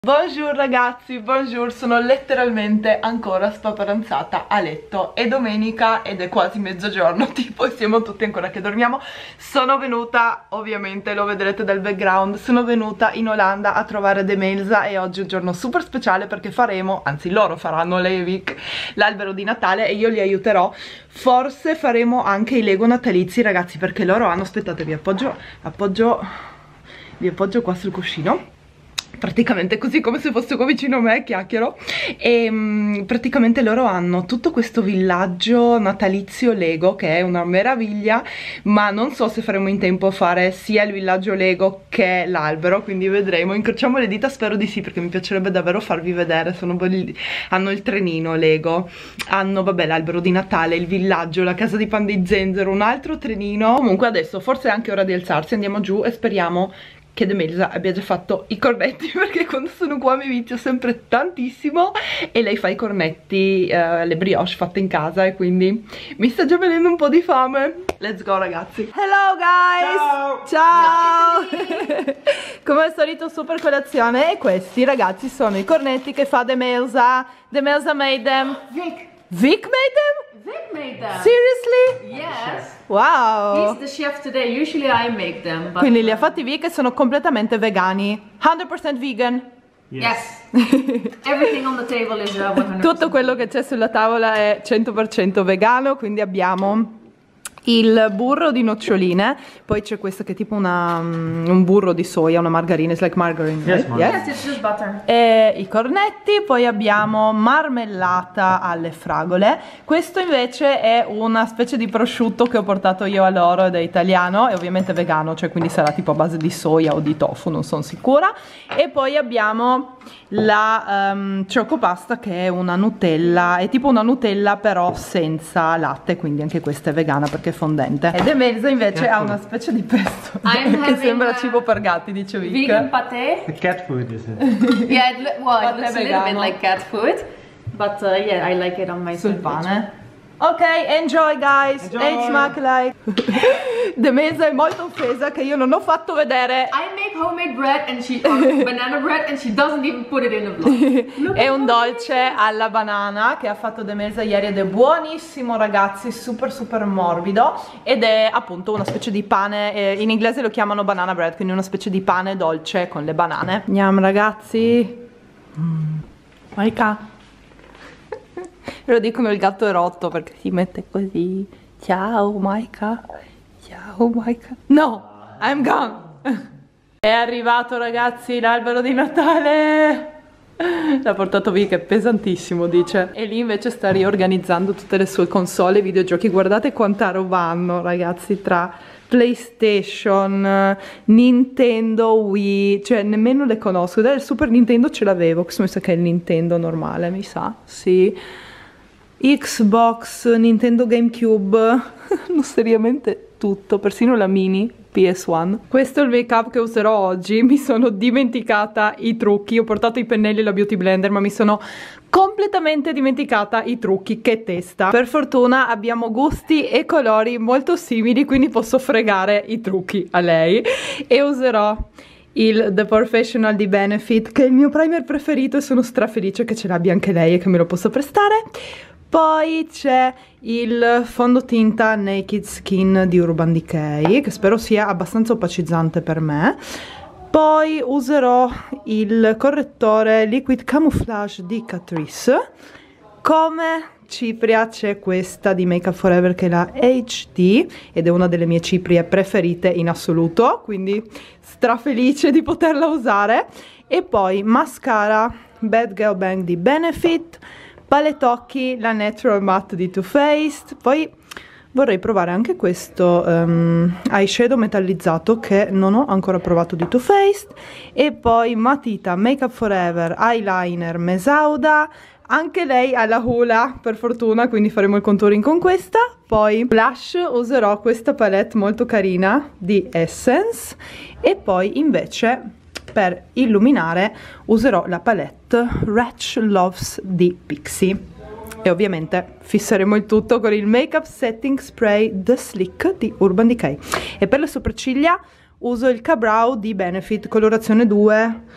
Buongiorno ragazzi, buongiorno, sono letteralmente ancora spaparanzata a letto. È domenica ed è quasi mezzogiorno, tipo, siamo tutti ancora che dormiamo. Sono venuta, ovviamente lo vedrete dal background, sono venuta in Olanda a trovare Demelza e oggi è un giorno super speciale perché faremo, anzi loro faranno, lei e Vic, l'albero di Natale e io li aiuterò. Forse faremo anche i Lego natalizi ragazzi, perché loro hanno, aspettate, vi appoggio qua sul cuscino, praticamente così come se fosse qua vicino a me, chiacchiero. E praticamente loro hanno tutto questo villaggio natalizio Lego che è una meraviglia, ma non so se faremo in tempo a fare sia il villaggio Lego che l'albero, quindi vedremo, incrociamo le dita, spero di sì, perché mi piacerebbe davvero farvi vedere. Sono belli. Hanno il trenino Lego, hanno vabbè l'albero di Natale, il villaggio, la casa di Pan di Zenzero, un altro trenino. Comunque adesso forse è anche ora di alzarsi, andiamo giù e speriamo che Demelza abbia già fatto i cornetti, perché quando sono qua mi vizio sempre tantissimo e lei fa i cornetti, le brioche fatte in casa, e quindi mi sta già venendo un po' di fame. Let's go ragazzi. Hello guys! Ciao! Ciao! Come al solito super colazione, e questi ragazzi sono i cornetti che fa Demelza. Demelza made them. Vic made them? Vic made them. Seriously? Yes. Wow. He's the chef today. Usually I make them. But Quindi li ha fatti Vic e sono completamente vegani. 100% vegan. yes. Everything on the table is 100%. Tutto quello che c'è sulla tavola è 100% vegano, quindi abbiamo il burro di noccioline, poi c'è questo che è tipo un burro di soia, una margarina, it's like margarine, Yes, right? Yes, it's just butter. E i cornetti, poi abbiamo marmellata alle fragole. Questo invece è una specie di prosciutto che ho portato io a loro ed è italiano, è ovviamente vegano, cioè quindi sarà tipo a base di soia o di tofu, non sono sicura. E poi abbiamo la ciocopasta, che è una Nutella, è tipo una Nutella però senza latte, quindi anche questa è vegana perché è fondente. E Demelza invece ha una specie di pesto che sembra cibo per gatti, dice Vic. Vegan pâté. The cat food is it? Yeah, it looks a little bit vegano. like cat food, but yeah, I like it on my Sul sandwich. pane. Ok, enjoy guys. Enjoy. Smack like. Demelza è molto offesa che io non ho fatto vedere. I make homemade bread and banana bread and she doesn't even put it in the vlog. È un dolce alla banana che ha fatto Demelza ieri ed è buonissimo ragazzi, super super morbido, ed è appunto una specie di pane, in inglese lo chiamano banana bread, quindi una specie di pane dolce con le banane. Andiamo ragazzi. Maika. Lo dicono il gatto è rotto perché si mette così. Ciao Maika. Ciao Maika. No, I'm gone. È arrivato ragazzi l'albero di Natale. L'ha portato via, che è pesantissimo, dice. E lì invece sta riorganizzando tutte le sue console e videogiochi. Guardate quanta roba hanno ragazzi, tra PlayStation, Nintendo, Wii, cioè nemmeno le conosco. Dai, il Super Nintendo ce l'avevo, questo mi sa che è il Nintendo normale, mi sa, sì. Xbox, Nintendo GameCube, no, seriamente tutto, persino la mini PS1. Questo è il make up che userò oggi. Mi sono dimenticata i trucchi, ho portato i pennelli e la beauty blender, ma mi sono completamente dimenticata i trucchi. Che testa. Per fortuna abbiamo gusti e colori molto simili, quindi posso fregare i trucchi a lei, e userò il The Professional di Benefit, che è il mio primer preferito, e sono strafelice che ce l'abbia anche lei e che me lo possa prestare. Poi c'è il fondotinta Naked Skin di Urban Decay, che spero sia abbastanza opacizzante per me. Poi userò il correttore Liquid Camouflage di Catrice. Come cipria c'è questa di Make Up For Ever, che è la HD, ed è una delle mie ciprie preferite in assoluto, quindi strafelice di poterla usare. E poi mascara Bad Girl Bang di Benefit, paletocchi la Natural Matte di Too Faced. Poi vorrei provare anche questo eyeshadow metallizzato che non ho ancora provato di Too Faced. E poi matita Make Up For Ever eyeliner Mesauda, anche lei ha la Hula per fortuna, quindi faremo il contouring con questa. Poi blush userò questa palette molto carina di Essence, e poi invece per illuminare userò la palette Wretch Loves di Pixi. E ovviamente fisseremo il tutto con il Makeup Setting Spray The Slick di Urban Decay. E per le sopracciglia uso il K-Brow di Benefit, colorazione 2,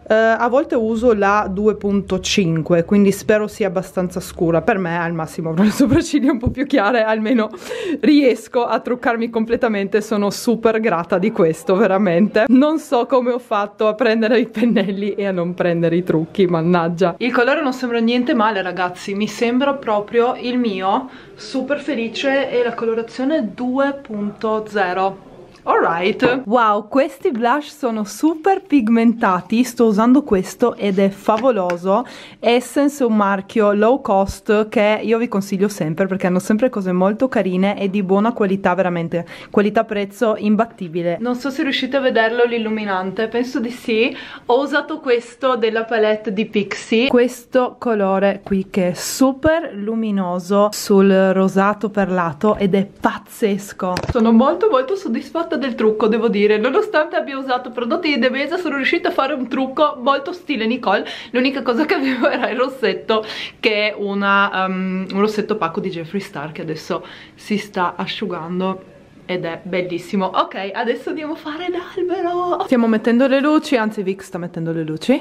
A volte uso la 2.5, quindi spero sia abbastanza scura. Per me al massimo avrò le sopracciglia un po' più chiare, almeno riesco a truccarmi completamente. Sono super grata di questo, veramente. Non so come ho fatto a prendere i pennelli e a non prendere i trucchi, mannaggia. Il colore non sembra niente male, ragazzi, mi sembra proprio il mio. Super felice, e la colorazione 2.0. Alright. Wow, questi blush sono super pigmentati. Sto usando questo ed è favoloso. Essence è un marchio low cost che io vi consiglio sempre, perché hanno sempre cose molto carine e di buona qualità, veramente qualità prezzo imbattibile. Non so se riuscite a vederlo l'illuminante, penso di sì. Ho usato questo della palette di Pixi, questo colore qui che è super luminoso sul rosato perlato ed è pazzesco. Sono molto soddisfatta del trucco, devo dire. Nonostante abbia usato prodotti di The Base, sono riuscita a fare un trucco molto stile Nicole. L'unica cosa che avevo era il rossetto, che è un rossetto opaco di Jeffree Star, che adesso si sta asciugando ed è bellissimo. Ok, adesso andiamo a fare l'albero. Stiamo mettendo le luci, anzi Vic sta mettendo le luci.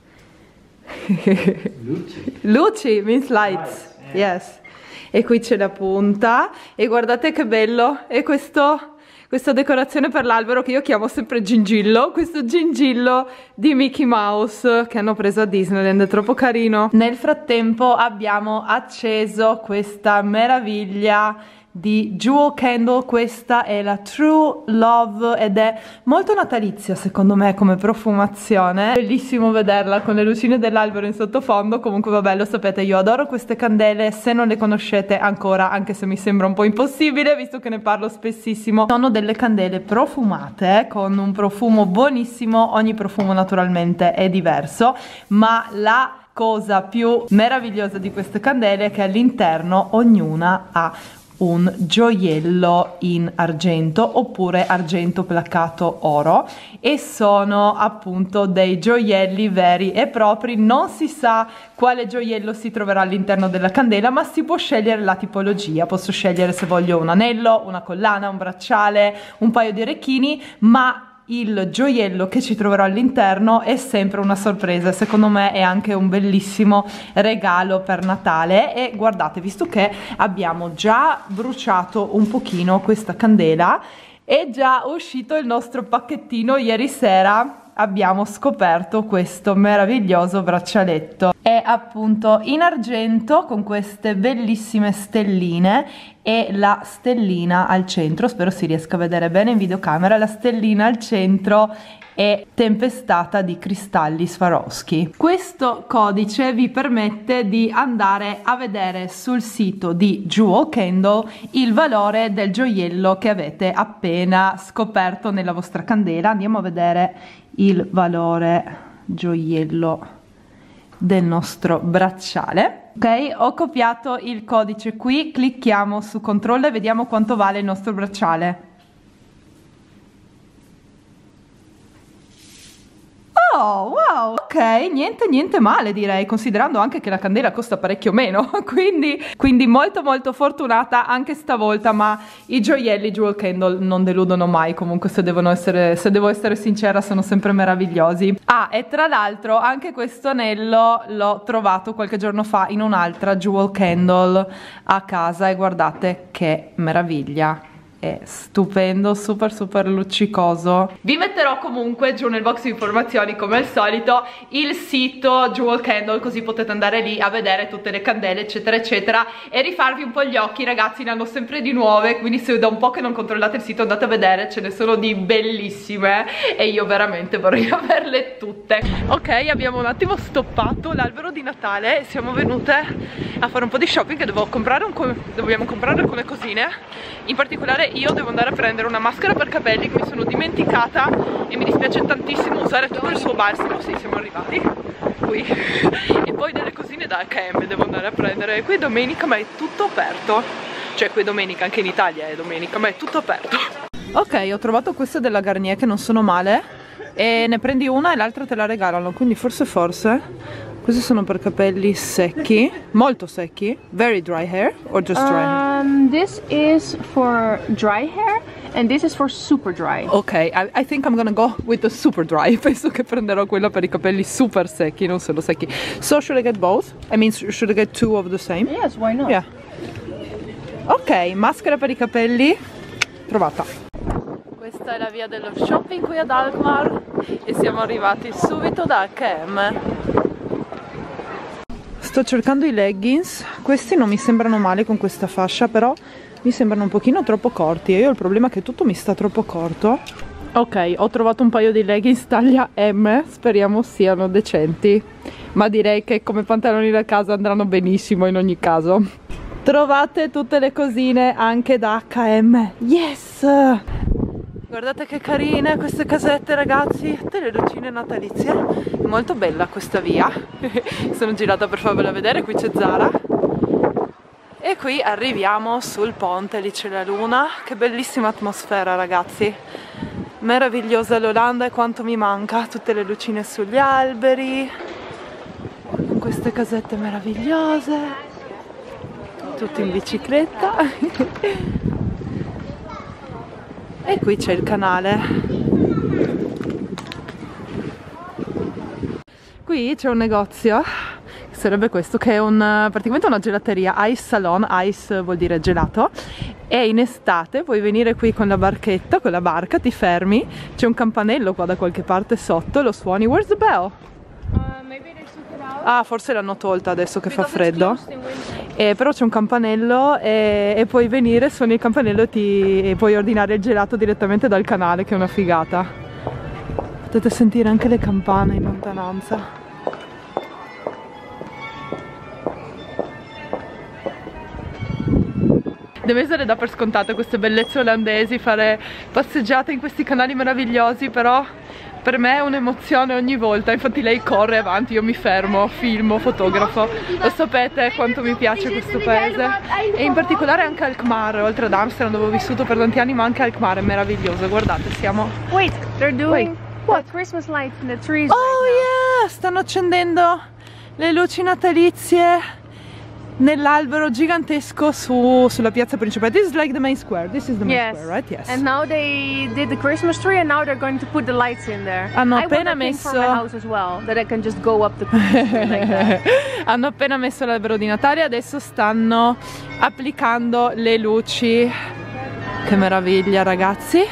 Luci means lights, yes. E qui c'è la punta e guardate che bello è questa decorazione per l'albero che io chiamo sempre gingillo, questo gingillo di Mickey Mouse che hanno preso a Disneyland, è troppo carino. Nel frattempo abbiamo acceso questa meraviglia di Jewel Candle, questa è la True Love ed è molto natalizia secondo me come profumazione. Bellissimo vederla con le lucine dell'albero in sottofondo. Comunque vabbè, lo sapete, io adoro queste candele. Se non le conoscete ancora, anche se mi sembra un po' impossibile visto che ne parlo spessissimo, sono delle candele profumate con un profumo buonissimo. Ogni profumo naturalmente è diverso, ma la cosa più meravigliosa di queste candele è che all'interno ognuna ha un gioiello in argento oppure argento placato oro, e sono appunto dei gioielli veri e propri. Non si sa quale gioiello si troverà all'interno della candela, ma si può scegliere la tipologia. Posso scegliere se voglio un anello, una collana, un bracciale, un paio di orecchini, ma il gioiello che ci troverò all'interno è sempre una sorpresa. Secondo me è anche un bellissimo regalo per Natale. E guardate, visto che abbiamo già bruciato un pochino questa candela, è già uscito il nostro pacchettino. Ieri sera abbiamo scoperto questo meraviglioso braccialetto. È appunto in argento con queste bellissime stelline e la stellina al centro. Spero si riesca a vedere bene in videocamera. La stellina al centro è tempestata di cristalli Swarovski. Questo codice vi permette di andare a vedere sul sito di Jewel Candle il valore del gioiello che avete appena scoperto nella vostra candela. Andiamo a vedere il valore gioiello del nostro bracciale. Ok, ho copiato il codice qui, clicchiamo su controllo e vediamo quanto vale il nostro bracciale. Oh, wow, ok, niente male direi, considerando anche che la candela costa parecchio meno, quindi molto fortunata anche stavolta. Ma i gioielli Jewel Candle non deludono mai, comunque se devo essere sincera sono sempre meravigliosi. Ah, e tra l'altro anche questo anello l'ho trovato qualche giorno fa in un'altra Jewel Candle a casa e guardate che meraviglia. È stupendo, super luccicoso. Vi metterò comunque giù nel box di informazioni, come al solito, il sito Jewel Candle, così potete andare lì a vedere tutte le candele eccetera e rifarvi un po' gli occhi. Ragazzi, ne hanno sempre di nuove, quindi se da un po' che non controllate il sito andate a vedere, ce ne sono di bellissime e io veramente vorrei averle tutte. Ok, abbiamo un attimo stoppato l'albero di Natale e siamo venute a fare un po' di shopping, che dobbiamo comprare alcune cosine. In particolare io devo andare a prendere una maschera per capelli che mi sono dimenticata e mi dispiace tantissimo usare tutto il suo balsamo. Sì, siamo arrivati qui. E poi delle cosine da H&M devo andare a prendere. Qui domenica ma è tutto aperto, cioè qui domenica, anche in Italia è domenica, ma è tutto aperto. Ok, ho trovato queste della Garnier che non sono male e ne prendi una e l'altra te la regalano, quindi forse questi sono per capelli secchi, molto secchi. Very dry hair or just dry hair? This is for dry hair And this is for super dry. Ok, I think I'm gonna go with the super dry. Penso che prenderò quella per i capelli super secchi, non solo secchi. So should I get both? I mean, should I get two of the same? Yes, why not? Yeah. Ok, maschera per i capelli trovata. Questa è la via dello shopping qui ad Alkmaar e siamo arrivati subito da H&M. Sto cercando i leggings, questi non mi sembrano male con questa fascia, però mi sembrano un pochino troppo corti e io ho il problema che tutto mi sta troppo corto. Ok, ho trovato un paio di leggings taglia M, speriamo siano decenti, ma direi che come pantaloni da casa andranno benissimo in ogni caso. Trovate tutte le cosine anche da H&M, yes! Guardate che carine queste casette, ragazzi, tutte le lucine natalizie. È molto bella questa via. Sono girata per farvela vedere, qui c'è Zara. E qui arriviamo sul ponte, lì c'è la luna. Che bellissima atmosfera, ragazzi. Meravigliosa l'Olanda e quanto mi manca. Tutte le lucine sugli alberi, con queste casette meravigliose. Tutti in bicicletta. E qui c'è il canale. Qui c'è un negozio, che sarebbe questo, che è praticamente una gelateria, Ice Salon, ice vuol dire gelato, e in estate puoi venire qui con la barchetta, con la barca, ti fermi, c'è un campanello qua da qualche parte sotto, lo suoni. Where's the bell? Ah, forse l'hanno tolta adesso che fa freddo. Però c'è un campanello e puoi venire, suoni il campanello e puoi ordinare il gelato direttamente dal canale, che è una figata. Potete sentire anche le campane in lontananza. Deve essere da per scontato queste bellezze olandesi, fare passeggiate in questi canali meravigliosi, però per me è un'emozione ogni volta. Infatti lei corre avanti, io mi fermo, filmo, fotografo. Lo sapete quanto mi piace questo paese, e in particolare anche Alkmaar, oltre ad Amsterdam dove ho vissuto per tanti anni, ma anche Alkmaar è meraviglioso. Guardate, siamo... Wait, they're doing what? Christmas lights in the trees. Oh yeah, stanno accendendo le luci natalizie nell'albero gigantesco sulla piazza principale. This is like the main square. This is the main square, right? Yes. And now they did the Christmas tree, and now they're going to put the lights in there. Hanno appena messo for my house as well, that I can just go up the Christmas tree like that. Hanno appena messo l'albero di Natale, adesso stanno applicando le luci. Che meraviglia, ragazzi.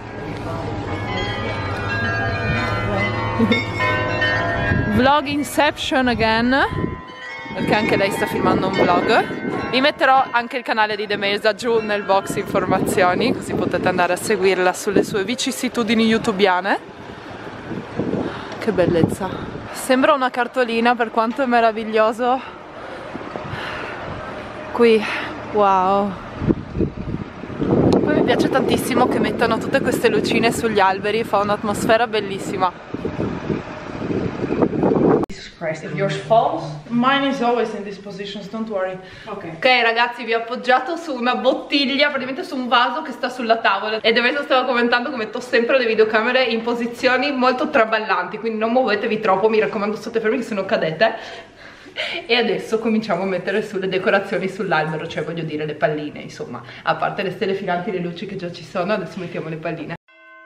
Vlog Inception again, perché anche lei sta filmando un vlog. Vi metterò anche il canale di Demelza giù nel box informazioni, così potete andare a seguirla sulle sue vicissitudini youtubiane. Che bellezza, sembra una cartolina per quanto è meraviglioso qui. Wow. Poi mi piace tantissimo che mettano tutte queste lucine sugli alberi, fa un'atmosfera bellissima. If yours falls, mine is always in these positions, don't worry. Ok ragazzi, vi ho appoggiato su una bottiglia, praticamente su un vaso che sta sulla tavola, e Demelza stava commentando che metto sempre le videocamere in posizioni molto traballanti, quindi non muovetevi troppo, mi raccomando, state fermi che se no cadete. E adesso cominciamo a mettere sulle decorazioni sull'albero, cioè voglio dire le palline, insomma, a parte le stelle filanti e le luci che già ci sono, adesso mettiamo le palline.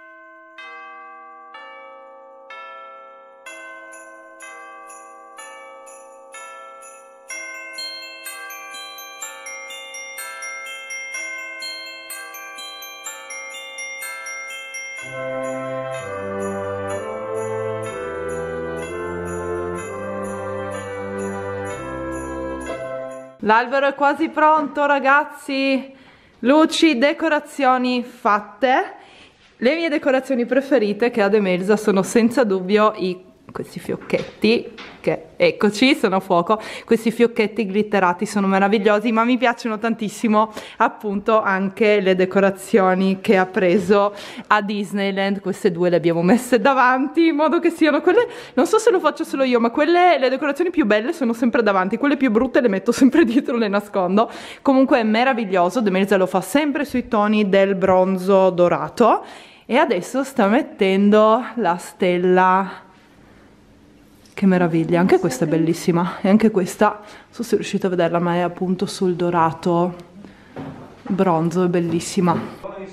L'albero è quasi pronto, ragazzi. Luci, decorazioni fatte. Le mie decorazioni preferite che ha Demelza sono senza dubbio questi fiocchetti, che eccoci, sono a fuoco. Questi fiocchetti glitterati sono meravigliosi, ma mi piacciono tantissimo appunto anche le decorazioni che ha preso a Disneyland. Queste due le abbiamo messe davanti in modo che siano quelle, non so se lo faccio solo io, ma le decorazioni più belle sono sempre davanti, quelle più brutte le metto sempre dietro, le nascondo. Comunque è meraviglioso, Demelza lo fa sempre sui toni del bronzo dorato, e adesso sta mettendo la stella. Che meraviglia, anche questa è bellissima, e anche questa, non so se riuscite a vederla, ma è appunto sul dorato bronzo, è bellissima.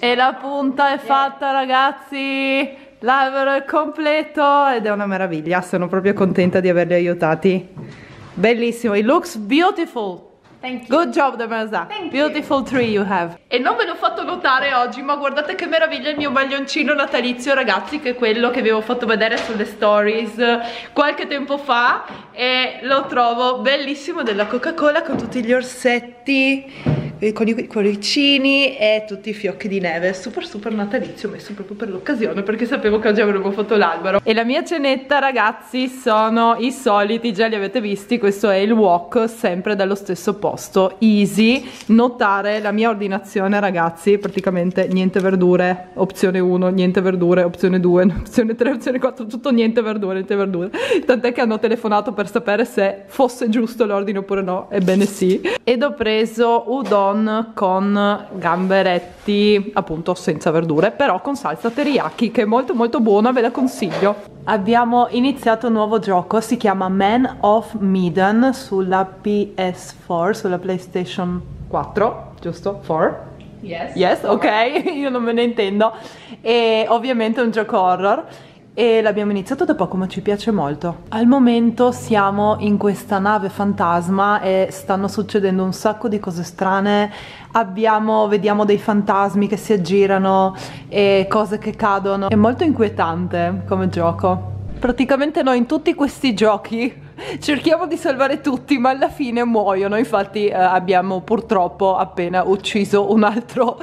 E la punta è fatta, ragazzi, l'albero è completo ed è una meraviglia, sono proprio contenta di averli aiutati. Bellissimo, it looks beautiful. Thank you. Good job, Demerza. Beautiful tree you have. E non ve l'ho fatto notare oggi, ma guardate che meraviglia il mio maglioncino natalizio, ragazzi, che è quello che vi avevo fatto vedere sulle stories qualche tempo fa, e lo trovo bellissimo, della Coca-Cola, con tutti gli orsetti, con i cuoricini e tutti i fiocchi di neve. Super natalizio, messo proprio per l'occasione, perché sapevo che oggi avremmo fatto l'albero. E la mia cenetta, ragazzi, sono i soliti, già li avete visti. Questo è il wok, sempre dallo stesso posto, Easy. Notare la mia ordinazione, ragazzi, praticamente niente verdure, opzione 1, niente verdure, opzione 2, opzione 3, opzione 4, tutto niente verdure, tant'è che hanno telefonato per sapere se fosse giusto l'ordine oppure no. Ebbene sì. Ed ho preso udon con gamberetti, appunto senza verdure, però con salsa teriyaki, che è molto buona, ve la consiglio. Abbiamo iniziato un nuovo gioco, si chiama Man of Medan, sulla PS4, sulla PlayStation 4, giusto? 4? Yes, ok, io non me ne intendo. E ovviamente è un gioco horror. E l'abbiamo iniziato da poco, ma ci piace molto. Al momento siamo in questa nave fantasma e stanno succedendo un sacco di cose strane. Vediamo dei fantasmi che si aggirano e cose che cadono. È molto inquietante come gioco. Praticamente noi in tutti questi giochi cerchiamo di salvare tutti, ma alla fine muoiono. Infatti abbiamo purtroppo appena ucciso un altro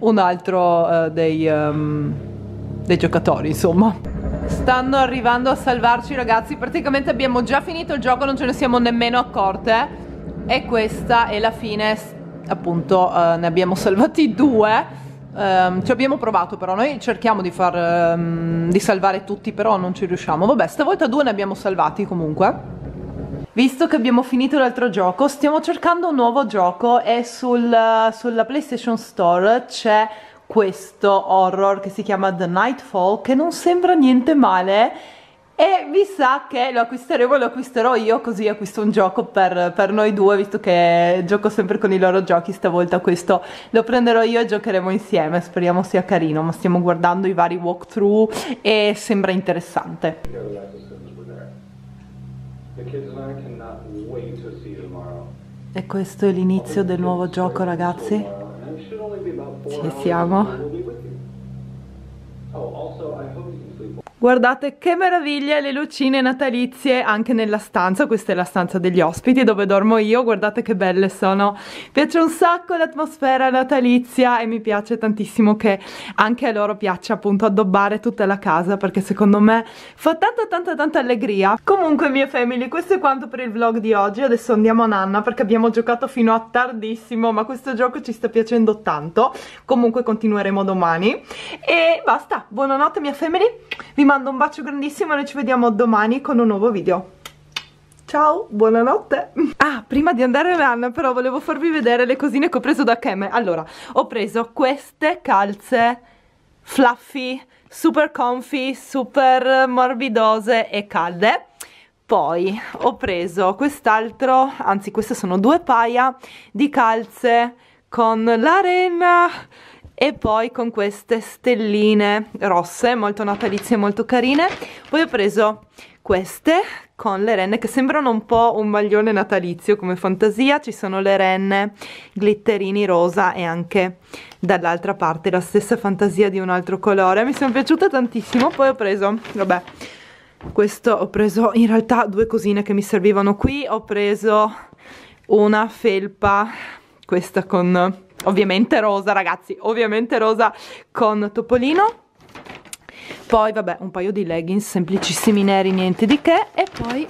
dei giocatori, insomma. Stanno arrivando a salvarci, ragazzi. Praticamente abbiamo già finito il gioco, non ce ne siamo nemmeno accorte. E questa è la fine, appunto. Ne abbiamo salvati 2. Ci abbiamo provato, però noi cerchiamo di salvare tutti, però non ci riusciamo. Vabbè, stavolta 2 ne abbiamo salvati comunque. Visto che abbiamo finito l'altro gioco, stiamo cercando un nuovo gioco. E sulla PlayStation Store c'è questo horror che si chiama The Nightfall, che non sembra niente male, e mi sa che lo acquisterò io, così acquisto un gioco per noi due, visto che gioco sempre con i loro giochi. Stavolta questo lo prenderò io e giocheremo insieme, speriamo sia carino, ma stiamo guardando i vari walkthrough e sembra interessante. E questo è l'inizio del nuovo gioco, ragazzi. Ci siamo. Guardate che meraviglia, le lucine natalizie anche nella stanza. Questa è la stanza degli ospiti dove dormo io, guardate che belle sono. Mi piace un sacco l'atmosfera natalizia e mi piace tantissimo che anche a loro piaccia appunto addobbare tutta la casa, perché secondo me fa tanta allegria. Comunque, mia family, questo è quanto per il vlog di oggi. Adesso andiamo a nanna perché abbiamo giocato fino a tardissimo, ma questo gioco ci sta piacendo tanto. Comunque continueremo domani e basta. Buonanotte, mia family, vi mando un bacio grandissimo e noi ci vediamo domani con un nuovo video. Ciao, buonanotte. Ah, prima di andare a nanna però volevo farvi vedere le cosine che ho preso da Keme. Allora, ho preso queste calze fluffy, super comfy, super morbidose e calde. Poi ho preso quest'altro, anzi queste sono 2 paia di calze con la renna e poi con queste stelline rosse, molto natalizie, molto carine. Poi ho preso queste con le renne che sembrano un po' un maglione natalizio come fantasia. Ci sono le renne, glitterini rosa e anche dall'altra parte la stessa fantasia di un altro colore. Mi sono piaciute tantissimo. Poi ho preso, vabbè, questo ho preso in realtà 2 cosine che mi servivano qui. Ho preso una felpa, questa con ovviamente rosa, ragazzi, ovviamente rosa con topolino. Poi vabbè, un paio di leggings semplicissimi neri, niente di che. E poi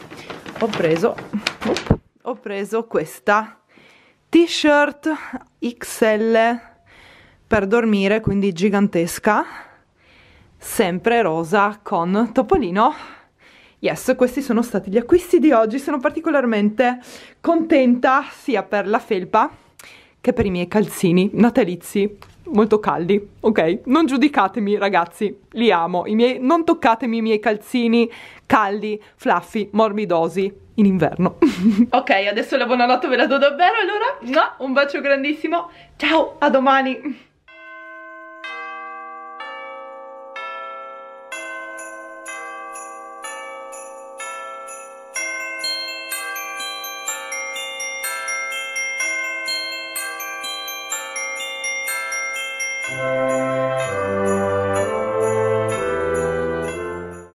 ho preso questa t-shirt XL per dormire, quindi gigantesca, sempre rosa con topolino. Yes, questi sono stati gli acquisti di oggi. Sono particolarmente contenta sia per la felpa che per i miei calzini natalizi molto caldi, ok? Non giudicatemi, ragazzi, li amo. Non toccatemi i miei calzini caldi, fluffy, morbidosi in inverno. Ok, adesso la buonanotte ve la do davvero. Allora, un bacio grandissimo. Ciao, a domani.